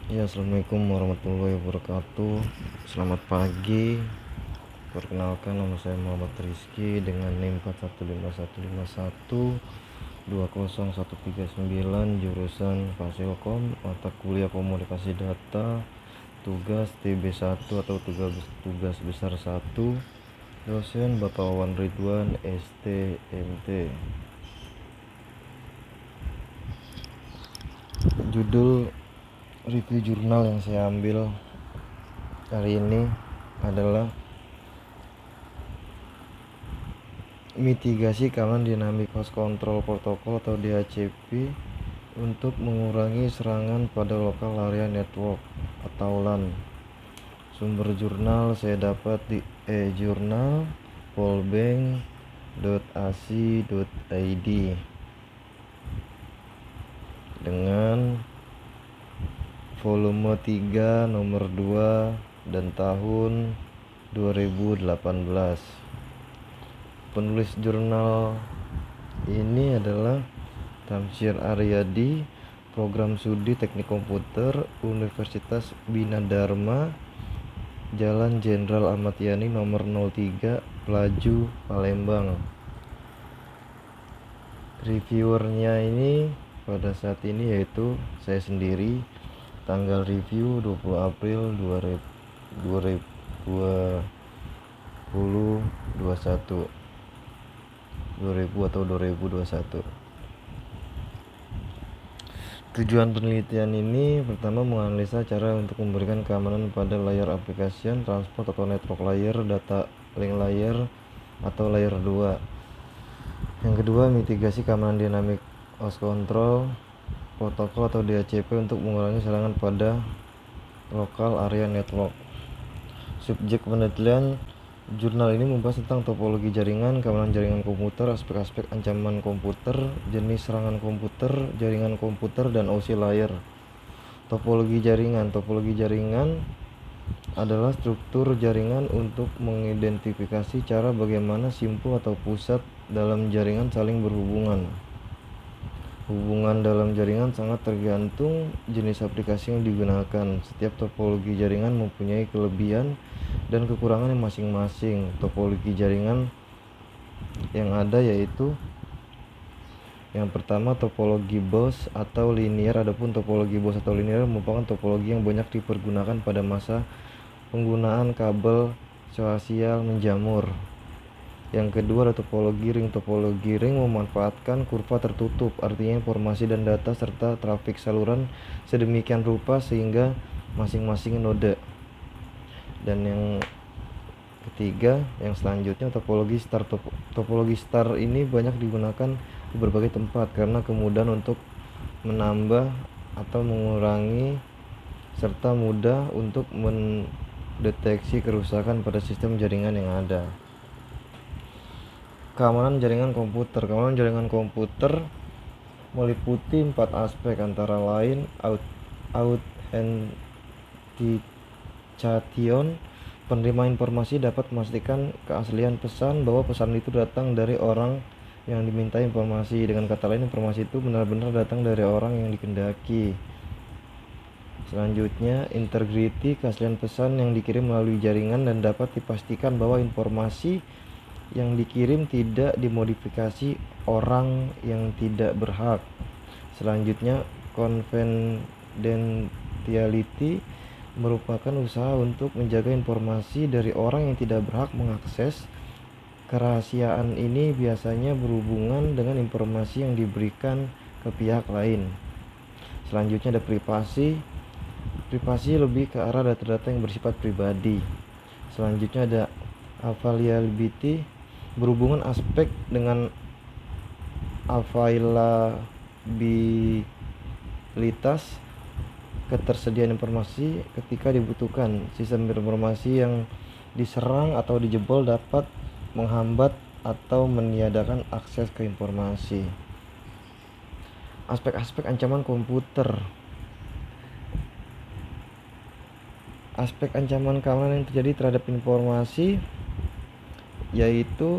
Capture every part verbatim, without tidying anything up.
Ya, assalamualaikum warahmatullahi wabarakatuh. Selamat pagi. Perkenalkan, nama saya Muhammad Rizky dengan NIM empat satu lima satu lima satu dua nol satu tiga sembilan, jurusan Fasilkom, mata kuliah Komunikasi Data, tugas T B satu atau tugas tugas besar satu, dosen Bapak Wawan Ridwan S T M T. Judul review jurnal yang saya ambil hari ini adalah mitigasi keamanan dinamik host control protocol atau D H C P untuk mengurangi serangan pada local area network atau LAN. Sumber jurnal saya dapat di e-jurnal polbank dot a c dot i d dengan volume tiga nomor dua dan tahun dua ribu delapan belas. Penulis jurnal ini adalah Tamsir Aryadi, Program Studi Teknik Komputer, Universitas Bina Dharma, Jalan Jenderal Ahmad Yani nomor nol tiga, Pelaju, Palembang. Reviewernya ini pada saat ini yaitu saya sendiri. Tanggal review dua puluh April dua ribu dua puluh satu dua ribu atau dua ribu dua puluh satu. Tujuan penelitian ini pertama menganalisa cara untuk memberikan keamanan pada layar application, transport atau network layer, data link layer atau layer dua. Yang kedua, mitigasi keamanan dinamik host control protokol atau D H C P untuk mengurangi serangan pada local area network. Subjek penelitian jurnal ini membahas tentang topologi jaringan, keamanan jaringan komputer, aspek-aspek ancaman komputer, jenis serangan komputer, jaringan komputer, dan O S I layer. Topologi jaringan. Topologi jaringan adalah struktur jaringan untuk mengidentifikasi cara bagaimana simpul atau pusat dalam jaringan saling berhubungan. Hubungan dalam jaringan sangat tergantung jenis aplikasi yang digunakan. Setiap topologi jaringan mempunyai kelebihan dan kekurangan yang masing-masing. Topologi jaringan yang ada yaitu yang pertama, topologi bus atau linear. Adapun topologi bus atau linear merupakan topologi yang banyak dipergunakan pada masa penggunaan kabel koaksial menjamur. Yang kedua ada topologi ring. Topologi ring memanfaatkan kurva tertutup, artinya informasi dan data serta trafik saluran sedemikian rupa sehingga masing-masing node. Dan yang ketiga, yang selanjutnya topologi star. Top topologi star ini banyak digunakan di berbagai tempat karena kemudahan untuk menambah atau mengurangi serta mudah untuk mendeteksi kerusakan pada sistem jaringan yang ada. Keamanan jaringan komputer. Keamanan jaringan komputer meliputi empat aspek, antara lain authentication. Penerima informasi dapat memastikan keaslian pesan, bahwa pesan itu datang dari orang yang diminta informasi. Dengan kata lain, informasi itu benar-benar datang dari orang yang dikehendaki. Selanjutnya, integrity. Keaslian pesan yang dikirim melalui jaringan dan dapat dipastikan bahwa informasi yang dikirim tidak dimodifikasi orang yang tidak berhak. Selanjutnya, confidentiality merupakan usaha untuk menjaga informasi dari orang yang tidak berhak mengakses. Kerahasiaan ini biasanya berhubungan dengan informasi yang diberikan ke pihak lain. Selanjutnya ada privasi. Privasi lebih ke arah data-data yang bersifat pribadi. Selanjutnya ada availability, berhubungan aspek dengan availabilitas, ketersediaan informasi ketika dibutuhkan. Sistem informasi yang diserang atau dijebol dapat menghambat atau meniadakan akses ke informasi. Aspek-aspek ancaman komputer. Aspek ancaman keamanan yang terjadi terhadap informasi yaitu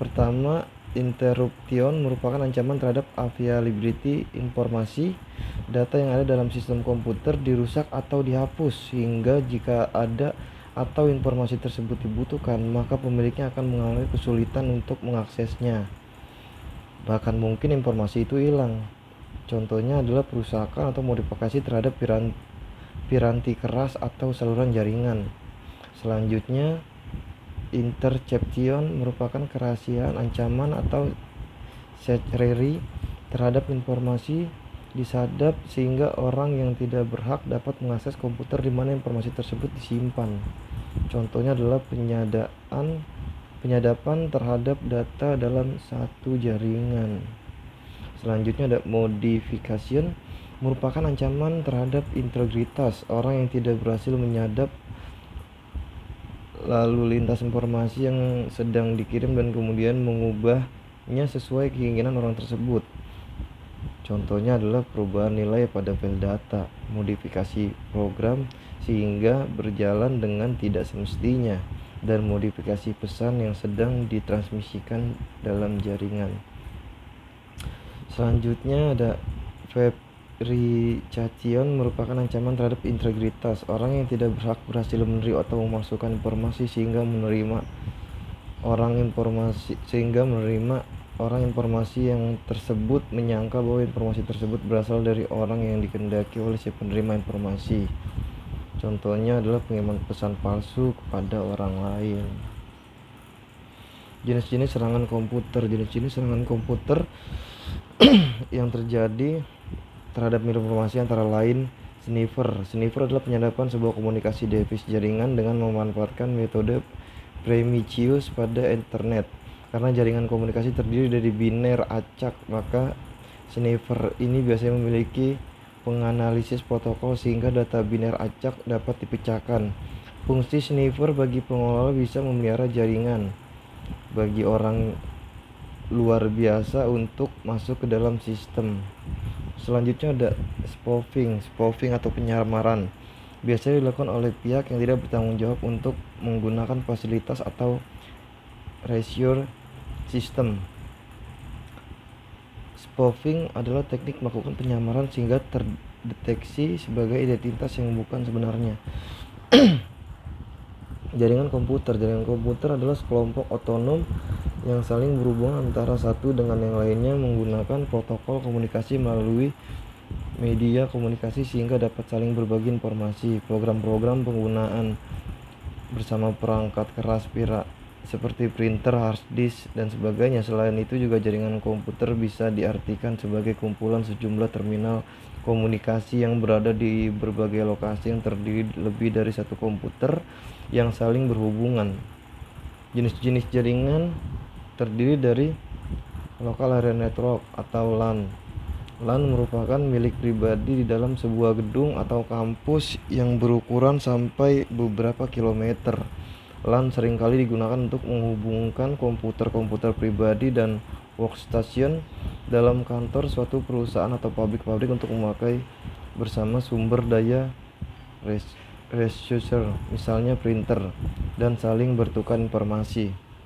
pertama, interruption merupakan ancaman terhadap availability informasi. Data yang ada dalam sistem komputer dirusak atau dihapus, sehingga jika ada atau informasi tersebut dibutuhkan, maka pemiliknya akan mengalami kesulitan untuk mengaksesnya. Bahkan mungkin informasi itu hilang. Contohnya adalah perusakan atau modifikasi terhadap piranti keras atau saluran jaringan. Selanjutnya, interception merupakan kerahasiaan, ancaman, atau secrecy terhadap informasi disadap sehingga orang yang tidak berhak dapat mengakses komputer di mana informasi tersebut disimpan. Contohnya adalah penyadaan penyadapan terhadap data dalam satu jaringan. Selanjutnya ada modification, merupakan ancaman terhadap integritas. Orang yang tidak berhasil menyadap lalu lintas informasi yang sedang dikirim dan kemudian mengubahnya sesuai keinginan orang tersebut. Contohnya adalah perubahan nilai pada file data, modifikasi program sehingga berjalan dengan tidak semestinya, dan modifikasi pesan yang sedang ditransmisikan dalam jaringan. Selanjutnya ada fabrication, merupakan ancaman terhadap integritas. Orang yang tidak berhak berhasil menerima atau memasukkan informasi sehingga menerima orang informasi sehingga menerima orang informasi yang tersebut menyangka bahwa informasi tersebut berasal dari orang yang dikehendaki oleh si penerima informasi. Contohnya adalah pengiriman pesan palsu kepada orang lain. Jenis-jenis serangan komputer. Jenis-jenis serangan komputer yang terjadi terhadap informasi antara lain sniffer. Sniffer adalah penyadapan sebuah komunikasi device jaringan dengan memanfaatkan metode Prometheus pada internet. Karena jaringan komunikasi terdiri dari biner acak, maka sniffer ini biasanya memiliki penganalisis protokol sehingga data biner acak dapat dipecahkan. Fungsi sniffer bagi pengelola bisa memelihara jaringan bagi orang luar biasa untuk masuk ke dalam sistem. Selanjutnya ada spoofing. Spoofing atau penyamaran biasanya dilakukan oleh pihak yang tidak bertanggung jawab untuk menggunakan fasilitas atau resource system. Spoofing adalah teknik melakukan penyamaran sehingga terdeteksi sebagai identitas yang bukan sebenarnya. Jaringan komputer. Jaringan komputer adalah sekelompok otonom yang saling berhubungan antara satu dengan yang lainnya menggunakan protokol komunikasi melalui media komunikasi sehingga dapat saling berbagi informasi. Program-program penggunaan bersama perangkat keras pira seperti printer, hard disk, dan sebagainya. Selain itu juga jaringan komputer bisa diartikan sebagai kumpulan sejumlah terminal komunikasi yang berada di berbagai lokasi yang terdiri lebih dari satu komputer yang saling berhubungan. Jenis-jenis jaringan terdiri dari local area network atau LAN. LAN merupakan milik pribadi di dalam sebuah gedung atau kampus yang berukuran sampai beberapa kilometer. LAN seringkali digunakan untuk menghubungkan komputer-komputer pribadi dan workstation dalam kantor suatu perusahaan atau pabrik-pabrik untuk memakai bersama sumber daya resource, misalnya printer, dan saling bertukar informasi.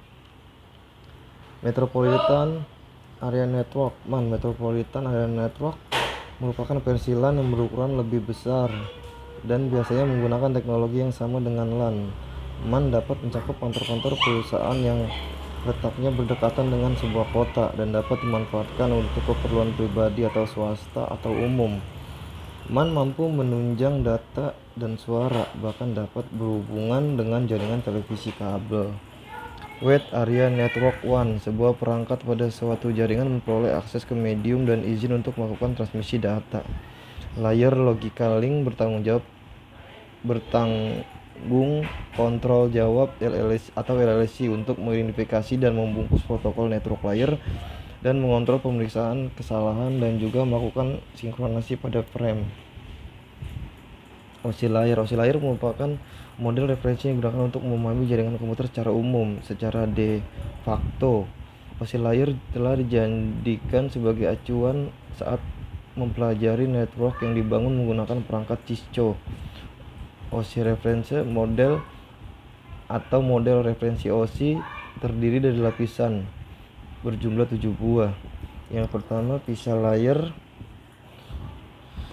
Metropolitan Area Network (M A N). Metropolitan Area Network merupakan versi LAN yang berukuran lebih besar dan biasanya menggunakan teknologi yang sama dengan LAN. M A N dapat mencakup kantor-kantor perusahaan yang letaknya berdekatan dengan sebuah kota dan dapat dimanfaatkan untuk keperluan pribadi atau swasta atau umum. M A N mampu menunjang data dan suara, bahkan dapat berhubungan dengan jaringan televisi kabel. Wide Area Network W A N, sebuah perangkat pada suatu jaringan memperoleh akses ke medium dan izin untuk melakukan transmisi data. Layer Logical Link bertanggung jawab bertanggung kontrol jawab L L C atau L L C untuk mengidentifikasi dan membungkus protokol network layer dan mengontrol pemeriksaan kesalahan dan juga melakukan sinkronasi pada frame. O S I layer. O S I layer merupakan model referensi yang digunakan untuk memahami jaringan komputer secara umum. Secara de facto, O S I layer telah dijadikan sebagai acuan saat mempelajari network yang dibangun menggunakan perangkat Cisco. O S I reference model atau model referensi O S I terdiri dari lapisan berjumlah tujuh buah. Yang pertama, pisa layer.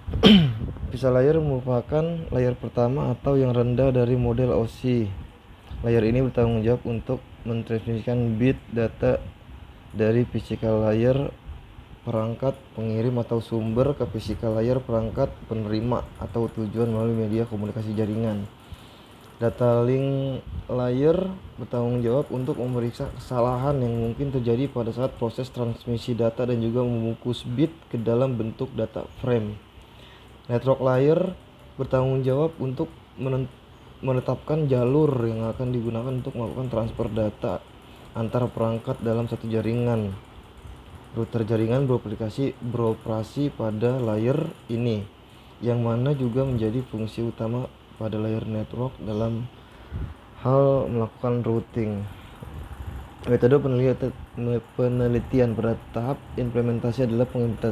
Visa layer merupakan layar pertama atau yang rendah dari model O S I. Layar ini bertanggung jawab untuk mentransmisikan bit data dari physical layer perangkat pengirim atau sumber ke physical layer perangkat penerima atau tujuan melalui media komunikasi jaringan. Data link layer bertanggung jawab untuk memeriksa kesalahan yang mungkin terjadi pada saat proses transmisi data dan juga membungkus bit ke dalam bentuk data frame. Network layer bertanggung jawab untuk menetapkan jalur yang akan digunakan untuk melakukan transfer data antar perangkat dalam satu jaringan. Router jaringan beroperasi, beroperasi pada layer ini, yang mana juga menjadi fungsi utama pada layer network dalam hal melakukan routing. Metode penelitian, penelitian pada tahap implementasi adalah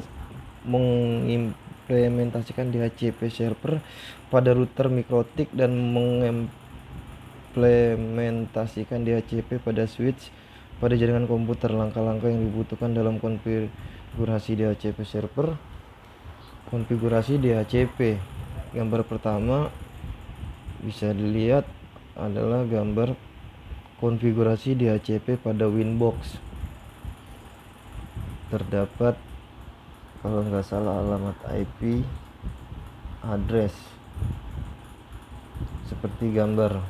mengimplementasikan D H C P server pada router mikrotik dan mengimplementasikan D H C P pada switch pada jaringan komputer. Langkah-langkah yang dibutuhkan dalam konfigurasi D H C P server. Konfigurasi D H C P. Gambar pertama bisa dilihat adalah gambar konfigurasi D H C P pada Winbox. Terdapat kalau nggak salah alamat I P address seperti gambar.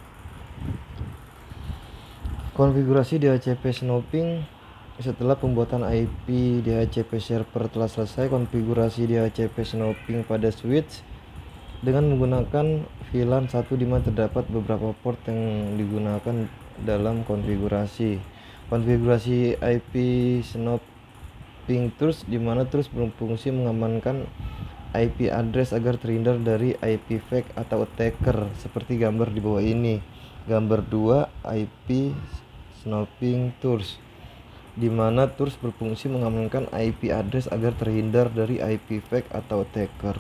Konfigurasi D H C P snoping. Setelah pembuatan I P D H C P server telah selesai, konfigurasi D H C P snoping pada switch dengan menggunakan V LAN satu di mana terdapat beberapa port yang digunakan dalam konfigurasi. Konfigurasi I P snoping tools di mana terus berfungsi mengamankan I P address agar terhindar dari I P fake atau attacker seperti gambar di bawah ini. Gambar dua, I P snoping tools, di mana tools berfungsi mengamankan I P address agar terhindar dari I P fake atau attacker.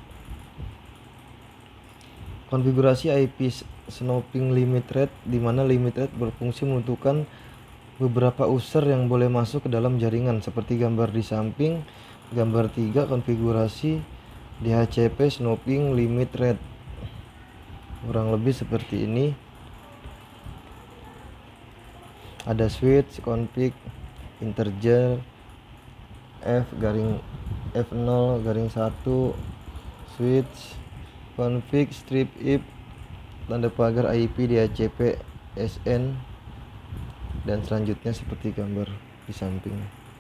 Konfigurasi I P snoping limit rate, di mana limit rate berfungsi menentukan beberapa user yang boleh masuk ke dalam jaringan seperti gambar di samping. Gambar tiga, konfigurasi D H C P snoping limit rate. Kurang lebih seperti ini. Ada switch config integer f garing f nol garing satu, switch config strip if tanda pagar I P D H C P S N, dan selanjutnya seperti gambar di samping.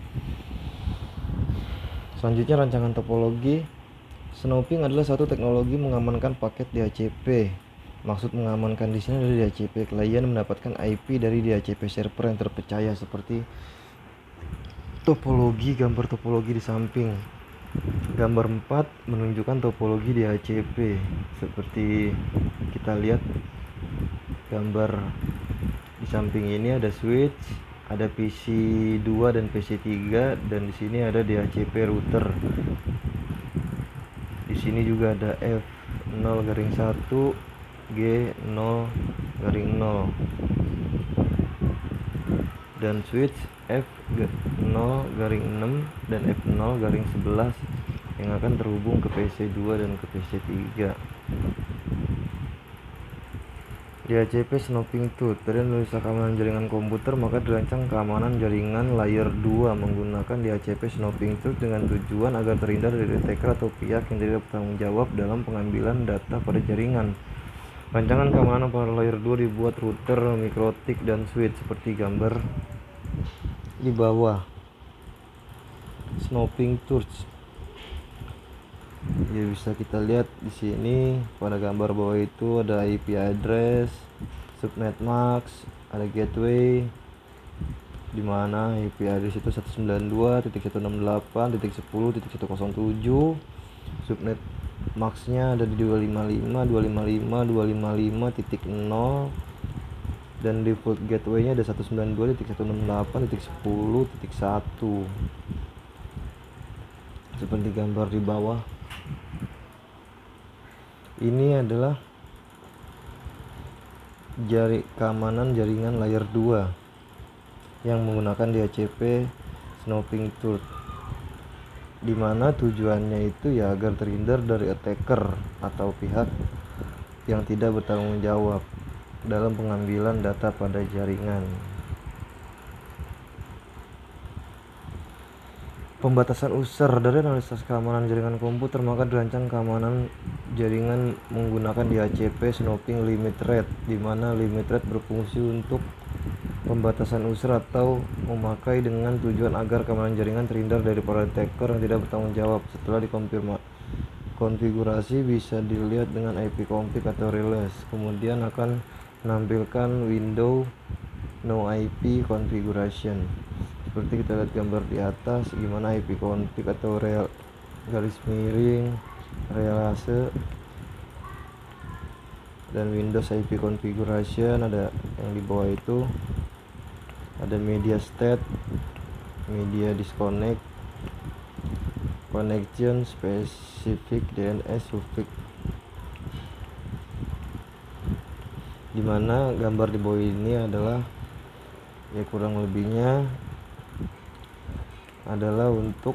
Selanjutnya rancangan topologi. Snoping adalah satu teknologi mengamankan paket D H C P. Maksud mengamankan di sini adalah D H C P klien mendapatkan I P dari D H C P server yang terpercaya seperti topologi. Gambar topologi di samping. Gambar empat menunjukkan topologi D H C P. Seperti kita lihat gambar di samping ini ada switch, ada P C dua dan P C tiga, dan di sini ada D H C P router. Di sini juga ada F nol garing satu, G nol garing nol, dan switch F nol garing enam dan F nol garing sebelas yang akan terhubung ke P C dua dan ke P C tiga. D H C P snoping tool. Dari analisa keamanan jaringan komputer, maka dirancang keamanan jaringan layer dua menggunakan D H C P snoping tool dengan tujuan agar terhindar dari attacker atau pihak yang tidak bertanggung jawab dalam pengambilan data pada jaringan. Rancangan keamanan pada layer dua dibuat router, mikrotik, dan switch seperti gambar di bawah. Snoping tools. Ya, bisa kita lihat di sini pada gambar bawah itu ada I P address, subnet mask, ada gateway, di mana I P address itu seratus sembilan puluh dua titik seratus enam puluh delapan titik sepuluh titik seratus tujuh, subnet max-nya ada di dua lima lima dua lima lima dua lima lima titik nol, dan default gateway-nya ada seratus sembilan puluh dua titik seratus enam puluh delapan titik sepuluh titik satu seperti gambar di bawah. Ini adalah jari keamanan jaringan layer dua yang menggunakan D H C P snoping tool. dimana tujuannya itu ya agar terhindar dari attacker atau pihak yang tidak bertanggung jawab dalam pengambilan data pada jaringan. Pembatasan user dari analisis keamanan jaringan komputer, maka dirancang keamanan jaringan menggunakan D H C P Snooping Limit Rate, di mana limit rate berfungsi untuk pembatasan user atau memakai dengan tujuan agar keamanan jaringan terhindar dari para attacker yang tidak bertanggung jawab. Setelah dikonfirmasi konfigurasi bisa dilihat dengan I P config atau release, kemudian akan menampilkan window no I P configuration. Seperti kita lihat gambar di atas, gimana I P config atau real garis miring relase dan Windows I P configuration. Ada yang di bawah itu ada media state, media disconnect, connection specific, D N S suffix, dimana gambar di bawah ini adalah ya kurang lebihnya adalah untuk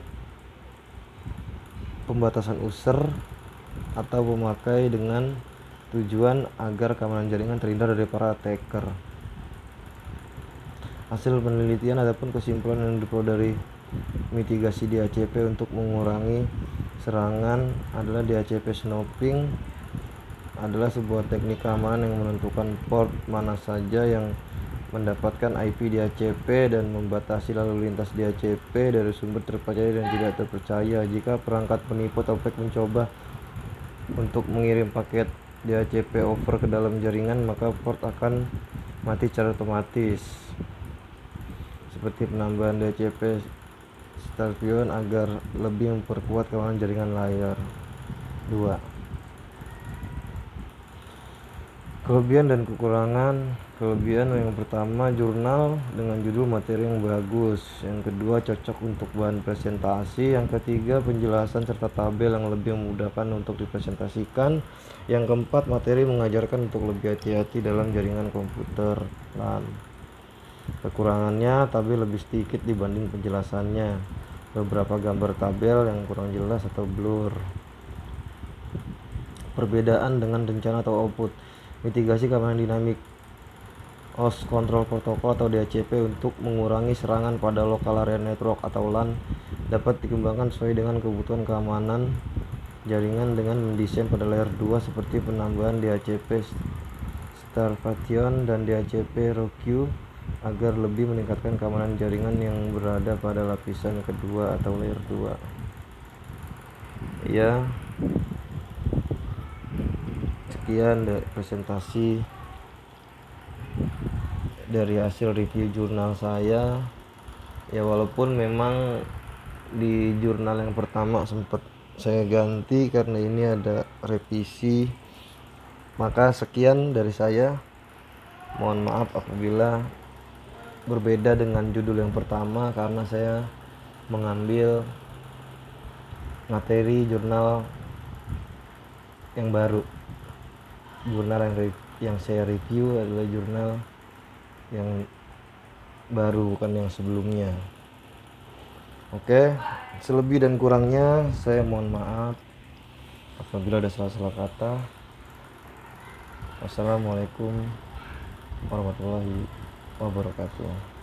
pembatasan user atau pemakai dengan tujuan agar keamanan jaringan terhindar dari para attacker. Hasil penelitian adapun kesimpulan yang diperoleh dari mitigasi D H C P untuk mengurangi serangan adalah D H C P snooping adalah sebuah teknik keamanan yang menentukan port mana saja yang mendapatkan I P D H C P dan membatasi lalu lintas D H C P dari sumber terpercaya dan tidak terpercaya. Jika perangkat penipu atau fake mencoba untuk mengirim paket D H C P over ke dalam jaringan, maka port akan mati secara otomatis. Seperti penambahan D H C P Starpion agar lebih memperkuat keamanan jaringan layer dua. Kelebihan dan kekurangan. Kelebihan yang pertama, jurnal dengan judul materi yang bagus. Yang kedua, cocok untuk bahan presentasi. Yang ketiga, penjelasan serta tabel yang lebih memudahkan untuk dipresentasikan. Yang keempat, materi mengajarkan untuk lebih hati-hati dalam jaringan komputer LAN. Kekurangannya, tabel lebih sedikit dibanding penjelasannya. Beberapa gambar tabel yang kurang jelas atau blur. Perbedaan dengan rencana atau output. Mitigasi keamanan dinamik host control protocol atau D H C P untuk mengurangi serangan pada local area network atau LAN dapat dikembangkan sesuai dengan kebutuhan keamanan jaringan dengan mendesain pada layer dua seperti penambahan D H C P Starvation dan D H C P Rogue agar lebih meningkatkan keamanan jaringan yang berada pada lapisan kedua atau layer dua. Ya, sekian dari presentasi dari hasil review jurnal saya. Ya, walaupun memang di jurnal yang pertama sempat saya ganti karena ini ada revisi, maka sekian dari saya. Mohon maaf apabila berbeda dengan judul yang pertama karena saya mengambil materi jurnal yang baru. Jurnal yang, yang saya review adalah jurnal yang baru, bukan yang sebelumnya. Oke, selebih dan kurangnya saya mohon maaf apabila ada salah-salah kata. Wassalamualaikum warahmatullahi wabarakatuh.